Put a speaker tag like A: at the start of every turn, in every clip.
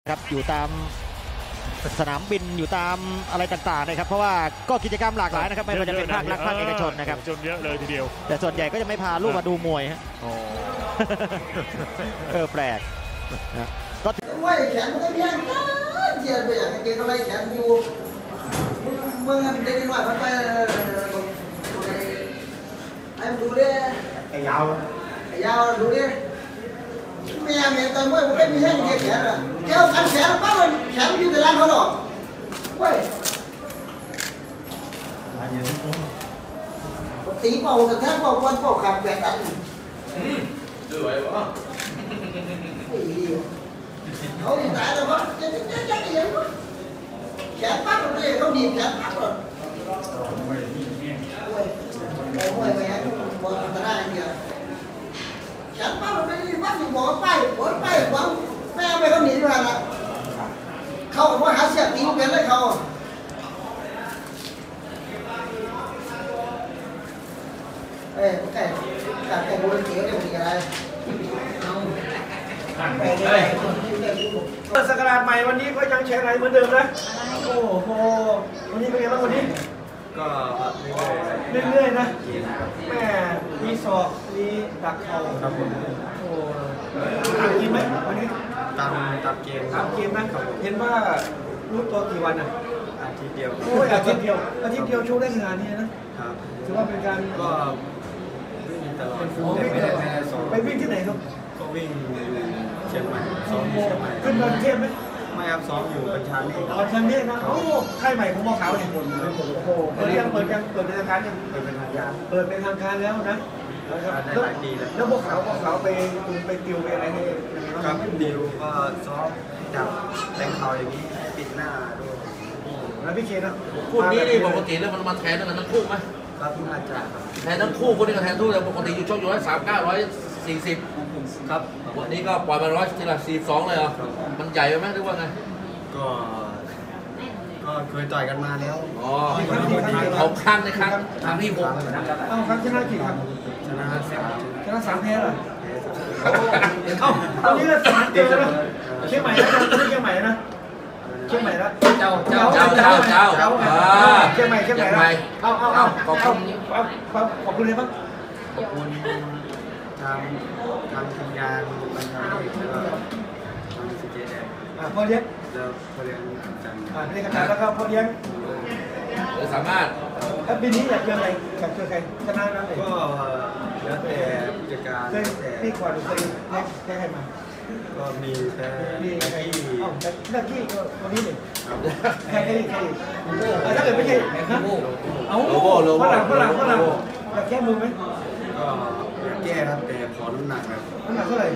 A: ครับอยู่ตามสนามบินอยู่ตามอะไรต่างๆนะครับเพราะว่าก็กิจกรรมหลากหลายนะครับไม่ว่าจะเป็นภาครัฐภาคเอกชนนะครับ
B: จนเยอะเลยทีเดียว
A: แต่ส่วนใหญ่ก็จะไม่พาลูกมาดูมวยฮะแปลกนะก็
C: ไม่แขนมันก็เพี้ยนเจียนไปอย่างเก่งอะไรแขนอยู่มึงเด็กน้อยมันไปไอ้ดูดิไอ้ยาวดูดิแม่แต่เมื่อผมไม่มีแห้งแขนอ่ะแก้วขันแขนป้ามันแขนอยู่แต่ร้านเขาหรอกเว้ยตีเป่าแต่แท้เป่าวันเป่าขาดแขนกันดูไว้ป่ะเขาดีใจแล้วมั้งจะยังมั้งแขนปั๊บเลยเขาดีแขนปั๊บเลยโอ้ยแม่บอกจะได้เนี่ยแขนปั๊บมันไม่ได้ปั๊บอยู่บอกไปหวังแม่ไม่เขาหนีด้วยนะเขาบอกว่าหาเสียตีเป็นเลยเขาเอ้ยไก่โบราณเกี่ยวกับอะไร
D: สกราชใหม่วันนี้ก็ยังแชร์ไรเหมือนเดิมนะโอ้โหวันนี้เป็นไงบ้างวันนี้
E: ก็
D: เรื่อยๆนะแม่มีศอกมีดักเข่า
E: ครับผม
D: โอ้ตามเกมไหมวันนี้
E: ตามเกม
D: นะเห็นว่ารู้ตัวกี่วันอ่ะ
E: อาทิตย์เดียว
D: โอ้ยอาทิตย์เดียวโชว์ได้ขนาดนี้นะครับถือว่าเป็นการ
E: ก็วิ่งตลอดไม่ซ้อม
D: ไปวิ่งที่ไหนครับ
E: ก็วิ่งเชียงใหม่ซ้อมที่เชียงใหม่
D: ขึ้นดอยเทพไหม
E: ไม่ครับซ้อมอยู่บัญชาเมฆ
D: บัญชาเมฆนะโอ้ค่ายใหม่ของมอขาวเนี่ยโอ้โหเปิดเป็นทางการยัง
E: เปิดเป็นทางการ
D: แล้วนะ
E: ได้หลายปี
D: แล้วพวกเขาไปติวไปอะไรให้
E: ครับดิวก็ซ้อมจับแรงเข่าอย่างนี้ปิดหน้าด้วย
D: แล้วพี่เคนะ
F: คู่นี้นี่ปกติแล้วมันแทนกันทั้งคู่ไหม
E: ครับอาจารย์
F: แทนทั้งคู่คนนี้ก็แทนทุกแต่ปกติอยู่ช่องอยู่139 140ครับวันนี้ก็ปล่อยมา142เลยเหรอมันใหญ่ไหมหรือว่าไง
E: ก็เคยต่อยกันมาแล้ว
F: อ๋อเขาข้างในครั้งที่ผม
D: ครั้งชนะกี่ครั้ง
E: ชนะ
D: 3แพ้เหรอตอนนี้ก็3เจอแล้วเชียงใหม่นะเชียงใหม่นะเชียงใหม่ละ
F: เจ้าเชียงใหม่เอาข
D: อบคุณเลยบ้าง
E: ขอบคุณทางทีมงานบรรณาเอกแล้วก็ทางซีเจแดง
D: พ่อเลี้ยง
E: แล้วพ่อเลี้ยงจัน
D: เลี้ยงกันแล้วก็พ่อเลี้ยง
F: สามารถ
D: แล้วปีนี้อยากเจออะไรอยากเจอใครชนะนั้นเลย
E: ก็แล้วแต่ผู้จัดการ
D: เคยพี่ขวัญเคยแพ้ใครมา
E: ก็มีแต่
D: ใครนักกี้ก็คนนี้หนึ่งใครถ้าเกิดไม่ใช่ฝรั่งอยากแก้มือไหม
E: ก็อยากแก้ครับแต่ขอน้ำหนักครับ
D: น้ำหนักเท่าไหร่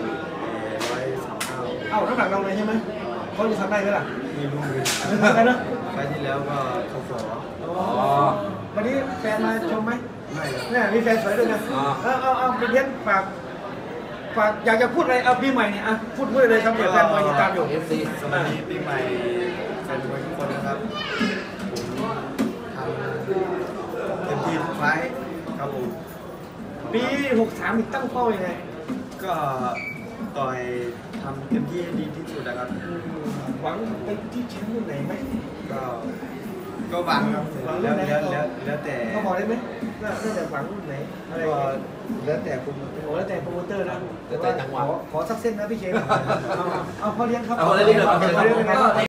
E: 139
D: น้ำหนักเราเลยใช่ไหมเขาจะทำได้ไหมล่ะ
E: ไม่รู้เลยไปที่แล้วก็เขาขอ
D: วันนี้แฟนมาชมไหม
E: ไม่ครับ
D: เนี่ยมีแฟนสวยด้วยนะเอาไปเลี้ยงฝากอยากจะพูดอะไรเอาปีใหม่เนี่ยพูดเลยครับเดี๋ยวแฟนมวยติดตามอยู่
E: สวัสดีปีใหม่แฟนมวยทุกคนนะครับผมทำเต็มที่ทุกไฟล์ครับผม
D: ปี63อีกตั้งเป้ายังไง
E: ก็ต่อยทำเต็มที่ให้ดีที่สุดนะครับ
D: หวังไปที่แชมป์รุ่นไหนไหม
E: ก็หวังครับแล้วแต่
D: เขาบอกได้ไหมน่าจะหวังรุ่นไหน
E: ก็แล้วแต่โปรโม
D: เตอร์นะแต่จังหวะขอสักเส้นนะพี่เชฟเอาพอเลี้ยงครับ
F: เอาเลี้ยง